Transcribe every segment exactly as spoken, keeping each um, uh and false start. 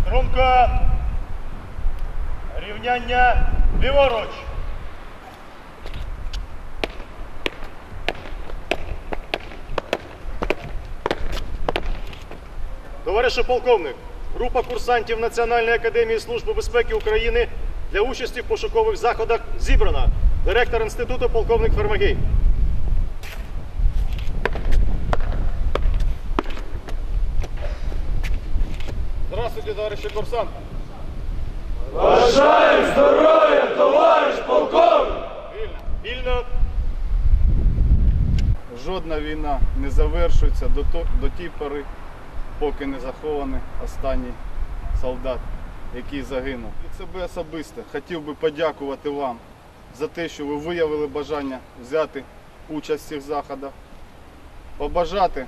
Струнко. Рівняння ліворуч. Товаришу полковник, група курсантів Національної академії Служби безпеки України для участі в пошукових заходах зібрана. Директор інституту полковник Фермагій. Здравствуйте, товариші курсанти. Бажаємо здоров'я, товариш полковник! Вільно. Вільно. Жодна війна не завершується до, то, до тієї пори, поки не захований останній солдат, який загинув. Від себе особисто хотів би подякувати вам за те, що ви виявили бажання взяти участь в цих заходах, побажати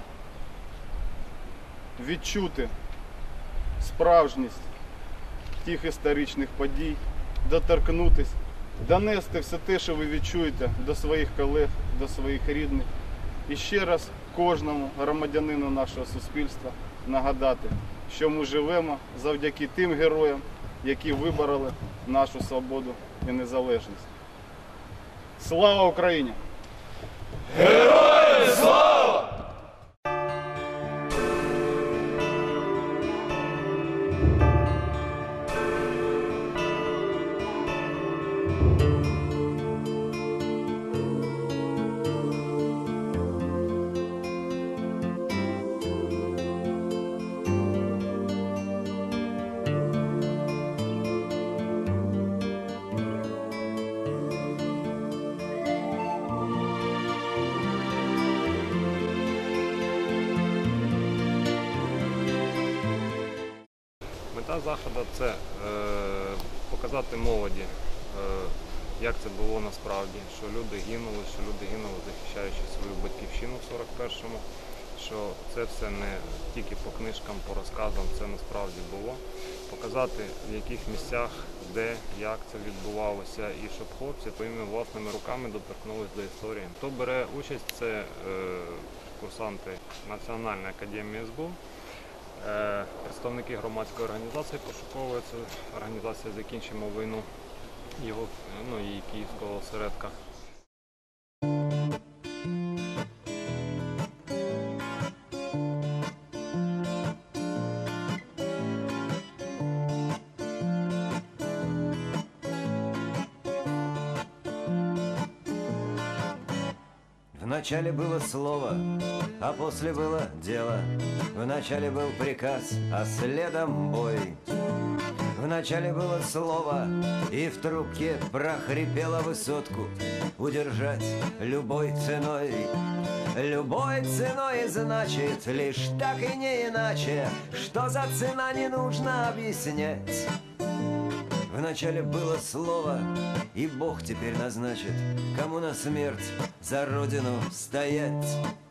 відчути справжність тих історичних подій, доторкнутися, донести все те, що ви відчуєте до своїх колег, до своїх рідних. І ще раз кожному громадянину нашого суспільства нагадати, що ми живемо завдяки тим героям, які вибороли нашу свободу і незалежність. Слава Україні! Героям слава! Мета заходу – це е, показати молоді, е, як це було насправді, що люди гинули, що люди гинули, захищаючи свою батьківщину в сорок першому, що це все не тільки по книжкам, по розказам, це насправді було. Показати, в яких місцях, де, як це відбувалося, і щоб хлопці своїми власними руками доторкнулись до історії. Хто бере участь, це е, курсанти Національної академії ес бе у, представники громадської організації пошукової, це організація «Закінчимо війну», його, ну, і Київського осередка. Вначале было слово, а после было дело. Вначале был приказ, а следом бой. Вначале было слово, и в трубке прохрипела высотку удержать любой ценой. Любой ценой значит лишь так и не иначе, что за цена не нужно объяснять. Вначале было слово, и Бог теперь назначит, кому на смерть за родину стоять.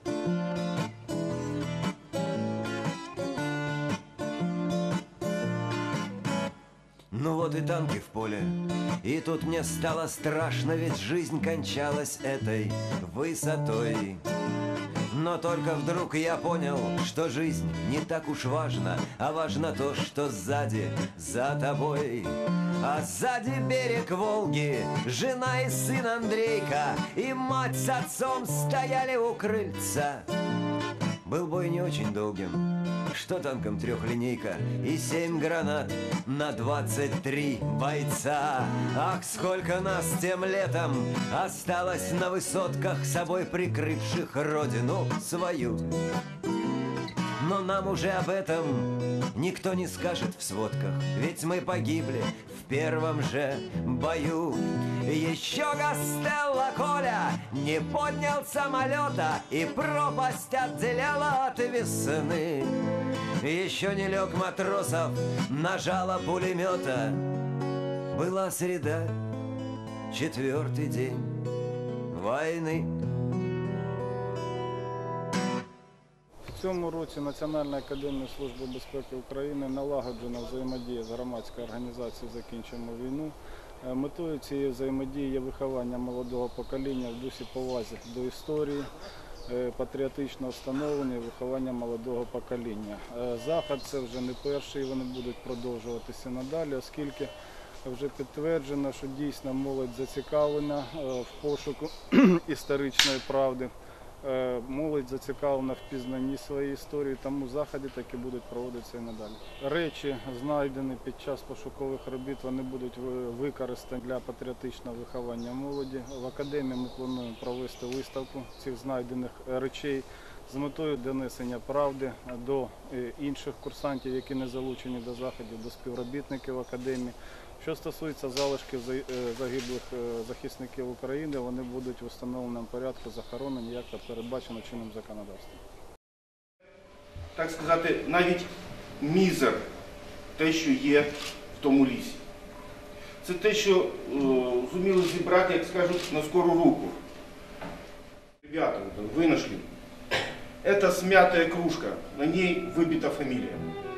Ну вот и танки в поле, и тут мне стало страшно, ведь жизнь кончалась этой высотой. Но только вдруг я понял, что жизнь не так уж важна, а важно то, что сзади, за тобой. А сзади берег Волги, жена и сын Андрейка, и мать с отцом стояли у крыльца. Был бой не очень долгим, что танком трехлинейка и семь гранат на двадцать три бойца. Ах, сколько нас тем летом осталось на высотках, собой прикрывших родину свою. Но нам уже об этом никто не скажет в сводках, ведь мы погибли в первом же бою. Еще Гастелло Коля не поднял самолета, и пропасть отделяла от весны. Еще не лег матросов на жало пулемета. Была среда, четвертый день войны. В цьому році Національна академія Служби безпеки України налагоджена взаємодія з громадською організацією «Закінчимо війну». Метою цієї взаємодії є виховання молодого покоління в дусі повазі до історії, е, патріотичного становлення і виховання молодого покоління. Е, Захід це вже не перший, вони будуть продовжуватися надалі, оскільки вже підтверджено, що дійсно молодь зацікавлена е, в пошуку історичної правди. Е, Молодь зацікавлена в пізнанні своєї історії, тому заходи таки будуть проводитися і надалі. Речі, знайдені під час пошукових робіт, вони будуть ви- використані для патріотичного виховання молоді. В академії ми плануємо провести виставку цих знайдених речей з метою донесення правди до е, інших курсантів, які не залучені до заходів, до співробітників академії. Що стосується залишків за- е, загиблих е, захисників України, вони будуть в установленому порядку захоронені, як це передбачено чинним законодавством. Так сказати, навіть мізер те, що є в тому лісі. Це те, що е, зуміли зібрати, як скажуть, на скору руку. Ребята, вот, вы нашли. Это смятая кружка, на ней выбита фамилия.